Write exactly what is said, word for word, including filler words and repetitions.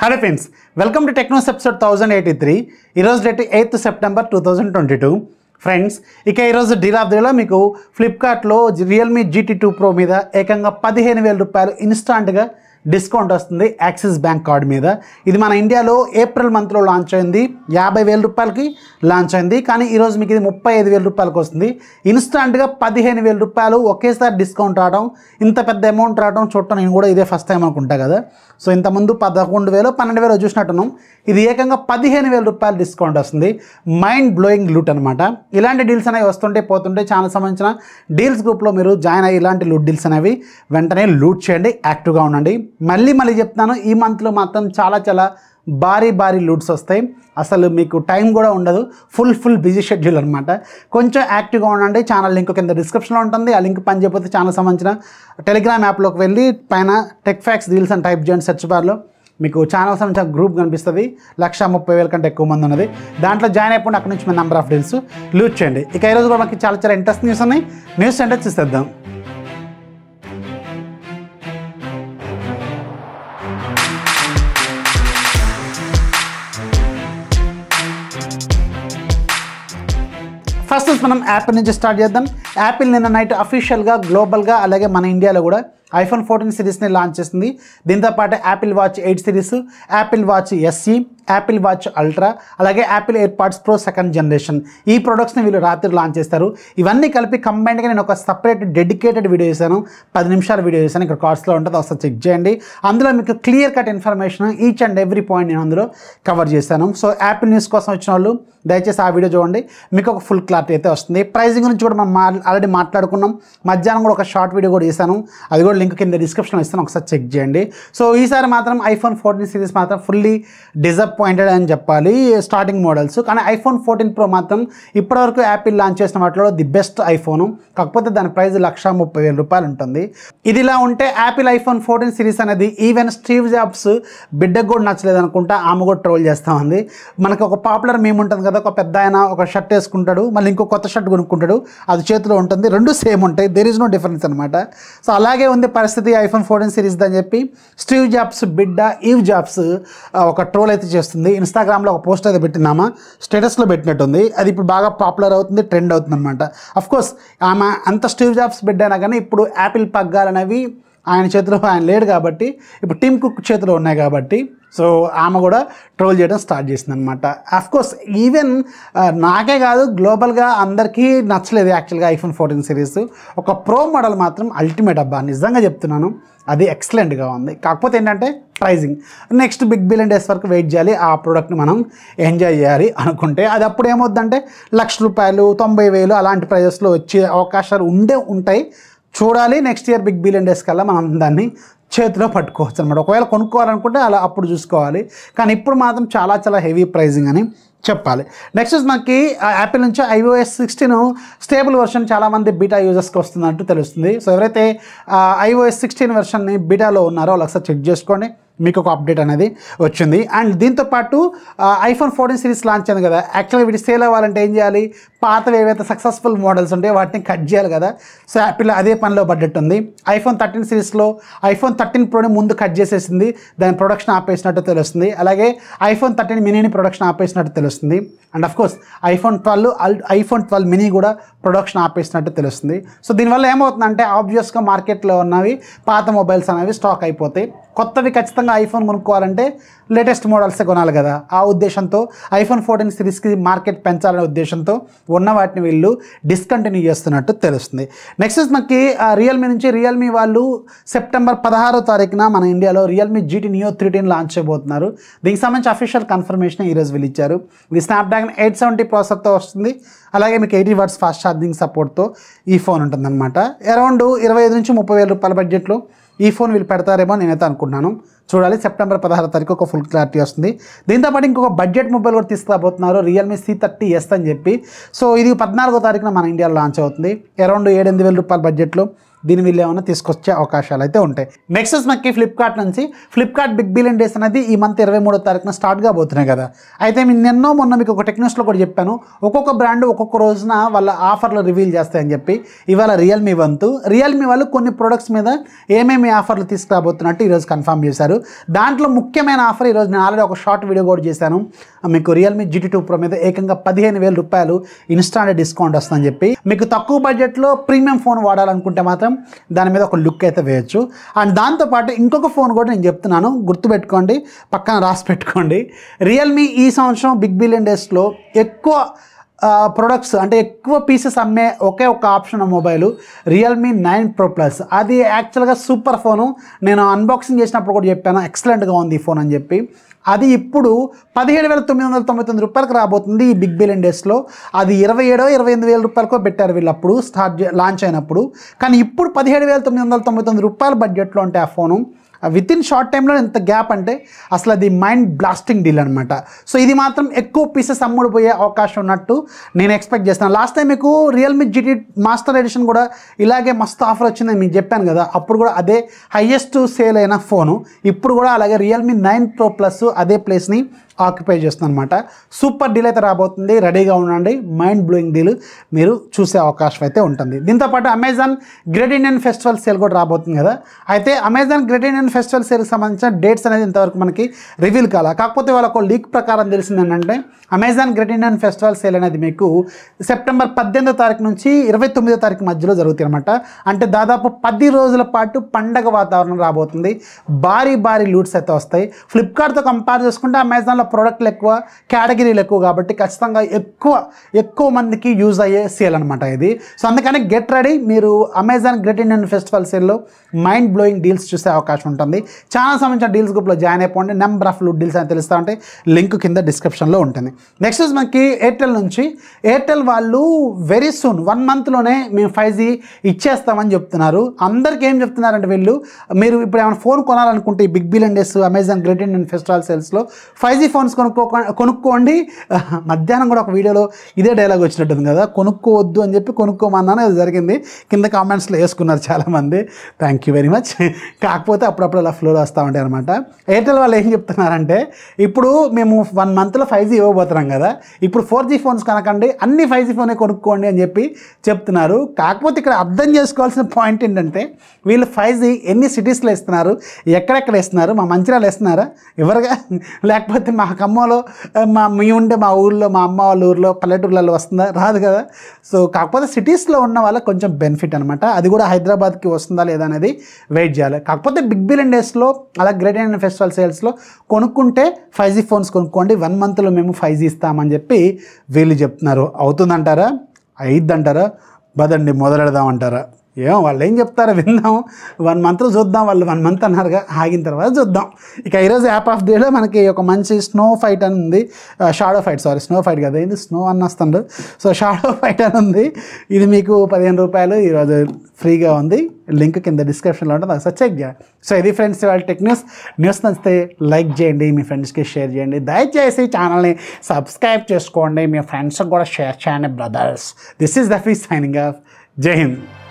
Hello friends, welcome to TechNews episode one thousand eighty-three. ఈరోజు date eighth September two thousand twenty two. Friends, ఇక ఈరోజు deal of డేలో మీకు ఫ్లిప్కార్ట్లో Realme GT two pro మీద ఏకంగా పదిహేను వేల రూపాయలు ఇన్స్టాంట్గా డిస్కౌంట్ వస్తుంది యాక్సిస్ బ్యాంక్ కార్డ్ మీద. ఇది మన ఇండియాలో ఏప్రిల్ మంత్లో లాంచ్ అయింది, యాభై వేల రూపాయలకి లాంచ్ అయింది. కానీ ఈరోజు మీకు ఇది ముప్పై ఐదు వేల రూపాయలకి వస్తుంది. ఇన్స్టాంట్గా పదిహేను వేల రూపాయలు ఒకేసారి డిస్కౌంట్ రావడం, ఇంత పెద్ద అమౌంట్ రావడం చూడటం నేను కూడా ఇదే ఫస్ట్ టైం అనుకుంటా కదా. సో ఇంతకుముందు పదకొండు వేలు పన్నెండు వేలు చూసినట్టున్నాం, ఇది ఏకంగా పదిహేను వేల రూపాయలు డిస్కౌంట్ వస్తుంది. మైండ్ బ్లోయింగ్ లూట్ అనమాట. ఇలాంటి డీల్స్ అనేవి వస్తుంటే పోతుంటే చాలా సంబంధించిన డీల్స్ గ్రూప్లో మీరు జాయిన్ అయ్యి ఇలాంటి లూట్ డీల్స్ అనేవి వెంటనే లూట్ చేయండి, యాక్టివ్గా ఉండండి. మళ్ళీ మళ్ళీ చెప్తాను, ఈ మంత్లో మాత్రం చాలా చాలా భారీ భారీ లూట్స్ వస్తాయి. అసలు మీకు టైం కూడా ఉండదు, ఫుల్ ఫుల్ బిజీ షెడ్యూల్ అనమాట. కొంచెం యాక్టివ్గా ఉండండి. ఛానల్ లింక్ కింద డిస్క్రిప్షన్లో ఉంటుంది. ఆ లింక్ పని చేయకపోతే ఛానల్ సంబంధించిన టెలిగ్రామ్ యాప్లోకి వెళ్ళి పైన టెక్ ఫ్యాక్స్ డీల్స్ అని టైప్ చేయండి సెర్చ్ బార్లో. మీకు ఛానల్ సంబంధించిన గ్రూప్ కనిపిస్తుంది, లక్ష ముప్పై వేల కంటే ఎక్కువ మంది ఉన్నది. దాంట్లో జాయిన్ అయిపోండి, అక్కడ నుంచి మీ నెంబర్ ఆఫ్ డీల్స్ లూట్ చేయండి. ఇక ఈరోజు కూడా మనకి చాలా చాలా ఇంట్రెస్ట్ న్యూస్ ఉన్నాయి. న్యూస్ అంటే చూసేద్దాం. ఫస్ట్ మనం యాపిల్ నుంచి స్టార్ట్ చేద్దాం. యాపిల్ నిన్న నైట్ అఫీషియల్గా గ్లోబల్గా అలాగే మన ఇండియాలో కూడా ఐఫోన్ ఫోర్టీన్ సిరీస్ని లాంచ్ చేసింది. దీంతోపాటు Apple watch eight series, Apple watch SE, Apple watch ultra, అలాగే Apple air pods pro second generation, ఈ ప్రొడక్ట్స్ని వీళ్ళు రాత్రి లాంచ్ చేస్తారు. ఇవన్నీ కలిపి కంబైన్డ్గా నేను ఒక సపరేట్ డెడికేటెడ్ వీడియో చేశాను, పది నిమిషాల వీడియో చేశాను. ఇక్కడ కార్డ్స్లో ఉంటుంది, ఒకసారి చెక్ చేయండి. అందులో మీకు clear cut information each and every point నేను అందులో కవర్ చేశాను. సో యాపిల్ న్యూస్ కోసం వచ్చిన వాళ్ళు దయచేసి ఆ వీడియో చూడండి, మీకు ఒక ఫుల్ క్లారిటీ అయితే వస్తుంది. ప్రైజింగ్ గురించి కూడా మనం మా ఆల్రెడీ మాట్లాడుకున్నాం. మధ్యాహ్నం కూడా ఒక షార్ట్ వీడియో కూడా చేశాను, అది కూడా లింక్ కింద డిస్క్రిప్షన్లో ఇస్తాను, ఒకసారి చెక్ చేయండి. సో ఈసారి మాత్రం ఐఫోన్ ఫోర్టీన్ సిరీస్ మాత్రం ఫుల్లీ డిసప్పాయింటెడ్ అని చెప్పాలి, స్టార్టింగ్ మోడల్స్. కానీ ఐఫోన్ ఫోర్టీన్ ప్రో మాత్రం ఇప్పటివరకు యాపిల్ లాంచ్ చేసిన వాటిలో ది బెస్ట్ ఐఫోను. కాకపోతే దాని ప్రైస్ లక్ష ముప్పై వేల రూపాయలు ఉంటుంది. ఇది ఇలా ఉంటే యాపిల్ ఐఫోన్ ఫోర్టీన్ సిరీస్ అనేది ఈవెన్ స్టీవ్ జాబ్స్ బిడ్డకు కూడా నచ్చలేదు అనుకుంటా, ఆమె కూడా ట్రోల్ చేస్తూ ఉంది. మనకు ఒక పాపులర్ మేము ఉంటుంది కదా, ఒక పెద్ద ఆయన ఒక షర్ట్ వేసుకుంటాడు, మళ్ళీ ఇంకో కొత్త షర్ట్ కొనుక్కుంటాడు, అది చేతిలో ఉంటుంది, రెండు సేమ్ ఉంటాయి, దెర్ ఈజ్ నో డిఫరెన్స్ అనమాట. సో అలాగే ఉంది పరిస్థితి ఐఫోన్ ఫోర్టీన్ సిరీస్ అని చెప్పి స్టీవ్ జాబ్స్ బిడ్డ ఈవ్ జాబ్స్ ఒక ట్రోల్ అయితే చేస్తుంది. ఇన్స్టాగ్రామ్లో ఒక పోస్ట్ అయితే పెట్టిందామా, స్టేటస్లో పెట్టినట్టుంది. అది ఇప్పుడు బాగా పాపులర్ అవుతుంది, ట్రెండ్ అవుతుంది అనమాట. అఫ్కోర్స్ ఆమె అంత స్టీవ్ జాబ్స్ బిడ్డ అయినా కానీ ఇప్పుడు యాపిల్ పగ్గాలనేవి ఆయన చేతిలో ఆయన లేడు కాబట్టి, ఇప్పుడు టిమ్ కుక్ చేతిలో ఉన్నాయి కాబట్టి సో ఆమె కూడా ట్రోల్ చేయడం స్టార్ట్ చేసింది అనమాట. అఫ్కోర్స్ ఈవెన్ నాకే కాదు, గ్లోబల్గా అందరికీ నచ్చలేదు యాక్చువల్గా ఐఫోన్ ఫోర్టీన్ సిరీస్. ఒక ప్రో మోడల్ మాత్రం అల్టిమేట్ అబ్బా, నిజంగా చెప్తున్నాను, అది ఎక్సలెంట్గా ఉంది. కాకపోతే ఏంటంటే pricing, next big billion days వరకు వెయిట్ చేయాలి, ఆ ప్రోడక్ట్ని మనం ఎంజాయ్ చేయాలి అనుకుంటే. అది అప్పుడు ఏమవుద్దంటే లక్ష రూపాయలు తొంభై వేలు అలాంటి ప్రైజెస్లో వచ్చే అవకాశాలు ఉండే ఉంటాయి. చూడాలి, next year big billion days కల్లా మనం దాన్ని చేతిలో పట్టుకోవచ్చు అనమాట. ఒకవేళ కొనుక్కోవాలనుకుంటే అలా అప్పుడు చూసుకోవాలి. కానీ ఇప్పుడు మాత్రం చాలా చాలా హెవీ ప్రైజింగ్ అని చెప్పాలి. నెక్స్ట్ మనకి యాపిల్ నుంచి ఐఓఎస్ సిక్స్టీన్ స్టేబుల్ వర్షన్ చాలామంది బీటా యూజర్స్కి వస్తుందంటూ తెలుస్తుంది. సో ఎవరైతే ఐఓఎస్ సిక్స్టీన్ వర్షన్ని బీటాలో ఉన్నారో వాళ్ళు ఒకసారి చెక్ చేసుకోండి, మీకు ఒక అప్డేట్ అనేది వచ్చింది. అండ్ దీంతోపాటు ఐఫోన్ ఫోర్టీన్ సిరీస్ లాంచ్ అయింది కదా, యాక్చువల్గా వీటి సేల్ అవ్వాలంటే ఏం చేయాలి, పాతవి ఏవైతే సక్సెస్ఫుల్ మోడల్స్ ఉంటాయో వాటిని కట్ చేయాలి కదా. సో యాపిల్ అదే పనిలో పడ్డట్టు ఉంది. ఐఫోన్ థర్టీన్ సిరీస్లో ఐఫోన్ థర్టీన్ ప్రోని ముందు కట్ చేసేసింది, దాని ప్రొడక్షన్ ఆపేసినట్టు తెలుస్తుంది. అలాగే ఐఫోన్ థర్టీన్ మినీని ప్రొడక్షన్ ఆపేసినట్టు తెలుస్తుంది. And of course iPhone twelve iPhone twelve mini కూడా ప్రొడక్షన్ ఆపేసినట్టు తెలుస్తుంది. సో దీనివల్ల ఏమవుతుందంటే ఆబ్వియస్గా మార్కెట్లో ఉన్నవి పాత మొబైల్స్ అనేవి స్టాక్ అయిపోతాయి. కొత్తవి ఖచ్చితంగా ఐఫోన్ కొనుక్కోవాలంటే లేటెస్ట్ మోడల్సే కొనాలి కదా. ఆ ఉద్దేశంతో ఐఫోన్ ఫోర్టీన్ సిరీస్కి మార్కెట్ పెంచాలనే ఉద్దేశంతో ఉన్న వాటిని వీళ్ళు డిస్కంటిన్యూ చేస్తున్నట్టు తెలుస్తుంది. నెక్స్ట్ మనకి రియల్మీ నుంచి రియల్మీ వాళ్ళు సెప్టెంబర్ పదహారో తారీఖున మన ఇండియాలో Realme GT neo three ten launch చేయబోతున్నారు. దీనికి సంబంధించి అఫీషియల్ కన్ఫర్మేషన్ ఈరోజు వీళ్ళు ఇచ్చారు. ఇది స్నాప్డ్రాగన్ ఎయిట్ సెవెంటీ ప్రాసెసర్తో వస్తుంది. అలాగే మీకు ఎయిటీ వాట్స్ ఫాస్ట్ ఛార్జింగ్ సపోర్ట్తో ఈ ఫోన్ ఉంటుందన్నమాట. అరౌండ్ ఇరవై ఐదు నుంచి ముప్పై వేల రూపాయల బడ్జెట్లో ఈ ఫోన్ వీళ్ళు పెడతారేమో నేనైతే అనుకుంటున్నాను. చూడాలి, సెప్టెంబర్ పదహారు తారీఖు ఒక ఫుల్ క్లారిటీ వస్తుంది. దీంతోపాటు ఇంకొక బడ్జెట్ మొబైల్ కూడా తీసుకురాబోతున్నారు, రియల్మీ సి థర్టీ ఎస్ అని చెప్పి. సో ఇది పద్నాలుగో తారీఖున మన ఇండియాలో లాంచ్ అవుతుంది. అరౌండ్ ఏడెనిమిది వేల రూపాయల బడ్జెట్లో దీని వీళ్ళు ఏమైనా తీసుకొచ్చే అవకాశాలు అయితే ఉంటాయి. నెక్స్ట్ మనకి ఫ్లిప్కార్ట్ నుంచి ఫ్లిప్కార్ట్ బిగ్ బిలియన్ డేస్ అనేది ఈ మంత్ ఇరవై మూడో తారీఖున స్టార్ట్ కాబోతున్నాయి కదా. అయితే నేను నిన్నో మొన్న మీకు ఒక టెక్న్యూస్లో కూడా చెప్పాను, ఒక్కొక్క బ్రాండ్ ఒక్కొక్క రోజున వాళ్ళ ఆఫర్లు రివీల్ చేస్తాయని చెప్పి. ఇవాళ రియల్మీ వంతు రియల్మీ వాళ్ళు కొన్ని ప్రొడక్ట్స్ మీద ఏమేమి ఆఫర్లు తీసుకురాబోతున్నట్టు ఈరోజు కన్ఫర్మ్ చేశారు. దాంట్లో ముఖ్యమైన ఆఫర్ ఈరోజు నేను ఆల్రెడీ ఒక షార్ట్ వీడియో కూడా చేశాను మీకు. రియల్మీ జీటీ టూ ప్రో మీద ఏకంగా పదిహేను వేల రూపాయలు ఇన్స్టాంట్ డిస్కౌంట్ వస్తుందని చెప్పి. మీకు తక్కువ బడ్జెట్లో ప్రీమియం ఫోన్ వాడాలనుకుంటే మాత్రం దాని మీద ఒక లుక్ అయితే వేయచ్చు. అండ్ దాంతోపాటు ఇంకొక ఫోన్ కూడా నేను చెప్తున్నాను, గుర్తుపెట్టుకోండి, పక్కన రాసి పెట్టుకోండి. రియల్మీ ఈ సంవత్సరం బిగ్ బిలియన్ డేస్లో ఎక్కువ ప్రొడక్ట్స్ అంటే ఎక్కువ పీసెస్ అమ్మే ఒకే ఒక option mobile Realme nine pro plus. అది యాక్చువల్గా సూపర్ ఫోను. నేను అన్బాక్సింగ్ చేసినప్పుడు కూడా చెప్పాను ఎక్సలెంట్గా ఉంది ఈ ఫోన్ అని చెప్పి. అది ఇప్పుడు పదిహేడు వేల తొమ్మిది వందల తొంభై తొమ్మిది రూపాయలకు రాబోతుంది ఈ బిగ్ బిలియన్ డేస్లో. అది ఇరవై ఏడో ఇరవై ఎనిమిది వేల రూపాయలకో పెట్టారు వీళ్ళు అప్పుడు స్టార్ట్ లాంచ్ అయినప్పుడు. కానీ ఇప్పుడు పదిహేడు వేల తొమ్మిది వందల తొంభై తొమ్మిది రూపాయల బడ్జెట్లో ఉంటే ఆ ఫోను విత్ ఇన్ షార్ట్ టైంలో ఎంత గ్యాప్ అంటే అసలు అది మైండ్ బ్లాస్టింగ్ డీల్ అనమాట. సో ఇది మాత్రం ఎక్కువ పీసెస్ అమ్ముడుపోయే అవకాశం ఉన్నట్టు నేను ఎక్స్పెక్ట్ చేస్తాను. లాస్ట్ టైం మీకు రియల్మీ జీటీ మాస్టర్ ఎడిషన్ కూడా ఇలాగే మస్తు ఆఫర్ వచ్చిందని మీకు చెప్పాను కదా, అప్పుడు కూడా అదే హైయెస్ట్ సేల్ అయిన ఫోను. ఇప్పుడు కూడా అలాగే రియల్మీ నైన్ ప్రో ప్లస్ అదే ప్లేస్ని ఆక్యుపై చేస్తుంది అనమాట. సూపర్ డీల్ అయితే రాబోతుంది, రెడీగా ఉండండి. మైండ్ బ్లోయింగ్ డీల్ మీరు చూసే అవకాశం అయితే ఉంటుంది. దీంతోపాటు Amazon great Indian festival sale కూడా రాబోతుంది కదా. అయితే అమెజాన్ గ్రేట్ ఇండియన్ ఫెస్టివల్ సేల్కి సంబంధించిన డేట్స్ అనేది ఇంతవరకు మనకి రివీల్ కాల. కాకపోతే వాళ్ళకు లీక్ ప్రకారం తెలిసింది ఏంటంటే Amazon great Indian festival sale అనేది మీకు సెప్టెంబర్ పద్దెనిమిదో తారీఖు నుంచి ఇరవై తొమ్మిదో తారీఖు మధ్యలో జరుగుతుంది అనమాట. అంటే దాదాపు పది రోజుల పాటు పండగ వాతావరణం రాబోతుంది. భారీ భారీ లూట్స్ అయితే వస్తాయి. ఫ్లిప్కార్ట్తో కంపేర్ చేసుకుంటే అమెజాన్లో ప్రోడక్ట్లు ఎక్కువ, కేటగిరీలు ఎక్కువ, కాబట్టి ఖచ్చితంగా ఎక్కువ ఎక్కువ మందికి యూజ్ అయ్యే సేల్ అనమాట ఇది. సో అందుకని గెట్ రెడీ, మీరు అమెజాన్ గ్రేట్ ఇండియన్ ఫెస్టివల్ సేల్లో మైండ్ బ్లోయింగ్ డీల్స్ చూసే అవకాశం ఉంటుంది. చాలా సంబంధించిన డీల్స్ గ్రూప్లో జాయిన్ అయిపోండి. నెంబర్ ఆఫ్ లూట్ డీల్స్ అని తెలుస్తూ ఉంటే లింక్ కింద డిస్క్రిప్షన్లో ఉంటుంది. నెక్స్ట్ మనకి ఎయిర్టెల్ నుంచి ఎయిర్టెల్ వాళ్ళు వెరీ సూన్ వన్ మంత్లోనే మేము ఫైవ్ జీ ఇచ్చేస్తామని చెప్తున్నారు. అందరికీ ఏం చెప్తున్నారంటే వీళ్ళు, మీరు ఇప్పుడు ఏమైనా ఫోన్ కొనాలనుకుంటే ఈ big billion days Amazon great Indian festival సేల్స్లో ఫైవ్ జీ ఫోన్స్ కొనుక్కో కొనుక్కోండి. మధ్యాహ్నం కూడా ఒక వీడియోలో ఇదే డైలాగ్ వచ్చినట్టుంది కదా, కొనుక్కోవద్దు అని చెప్పి కొనుక్కోమన్నాను, అది జరిగింది. కింద కామెంట్స్లో వేసుకున్నారు చాలామంది, థ్యాంక్ యూ వెరీ మచ్. కాకపోతే అప్పుడప్పుడు అలా ఫ్లోలో వస్తూ ఉంటాయి అనమాట. ఎయిర్టెల్ వాళ్ళు ఏం చెప్తున్నారంటే, ఇప్పుడు మేము వన్ మంత్లో ఫైవ్ జీ ఇవ్వబోతున్నాం కదా, ఇప్పుడు ఫోర్ జీ ఫోన్స్ కనకండి, అన్ని ఫైవ్ జీ ఫోనే కొనుక్కోండి అని చెప్పి చెప్తున్నారు. కాకపోతే ఇక్కడ అర్థం చేసుకోవాల్సిన పాయింట్ ఏంటంటే, వీళ్ళు ఫైవ్ జీ ఎన్ని సిటీస్లో ఇస్తున్నారు, ఎక్కడెక్కడ ఇస్తున్నారు, మా మంచిర్యాల ఇస్తున్నారా ఎవరుగా, లేకపోతే మా ఖమ్మంలో మా మీ ఉండే మా ఊళ్ళో మా అమ్మ వాళ్ళ ఊళ్ళో పల్లెటూర్లలో వస్తుందా, రాదు కదా. సో కాకపోతే సిటీస్లో ఉన్న వాళ్ళకి కొంచెం బెనిఫిట్ అనమాట. అది కూడా హైదరాబాద్కి వస్తుందా లేదా అనేది వెయిట్ చేయాలి. కాకపోతే బిగ్ బిలియన్ డేస్లో అలా గ్రేట్ ఇండియన్ ఫెస్టివల్ సేల్స్లో కొనుక్కుంటే ఫైవ్ జీ ఫోన్స్ కొనుక్కోండి, వన్ మంత్లో మేము ఫైవ్ జీ ఇస్తామని చెప్పి వీళ్ళు చెప్తున్నారు. అవుతుందంటారా, అయిద్దంటారా, బదండి మొదలెడదామంటారా, ఏమో వాళ్ళు ఏం చెప్తారో విందాం. వన్ మంత్లో చూద్దాం, వాళ్ళు వన్ మంత్ అన్నారుగా, ఆగిన తర్వాత చూద్దాం. ఇక ఈరోజు యాప్ ఆఫ్ డేలో మనకి ఒక మంచి స్నో ఫైట్ అని ఉంది, shadow fight, sorry snow fight కదా, ఇది స్నో అని వస్తుండ్రు. సో షాడో ఫైట్ అని ఉంది, ఇది మీకు పదిహేను రూపాయలు ఈరోజు ఫ్రీగా ఉంది. లింక్ కింద డిస్క్రిప్షన్లో ఉంటుంది, ఒకసారి చెక్ చేయండి. సో ఇది ఫ్రెండ్స్ ఇవాళ టెక్ న్యూస్. న్యూస్ నచ్చితే లైక్ చేయండి, మీ ఫ్రెండ్స్కి షేర్ చేయండి, దయచేసి ఛానల్ని సబ్స్క్రైబ్ చేసుకోండి, మీ ఫ్రెండ్స్కి కూడా షేర్ చేయండి brothers. This is Rafi signing off. జై హింద్.